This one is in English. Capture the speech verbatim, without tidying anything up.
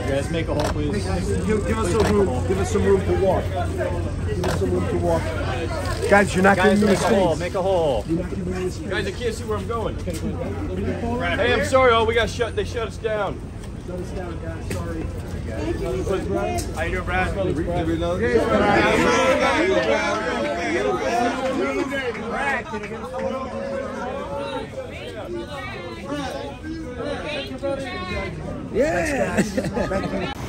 guys make a hole, please. Give, give us some room. Give us some room to walk. Give us some room to walk. Guys, you're not guys, giving me make a space. hole. Make a hole. You're not giving me space. Guys, I can't see where I'm going. Hey, I'm sorry. Oh, we got shut. They shut us down. Shut us down, guys. Sorry. Thank you, Mister Pitt. How you doing, Brad? Yeah.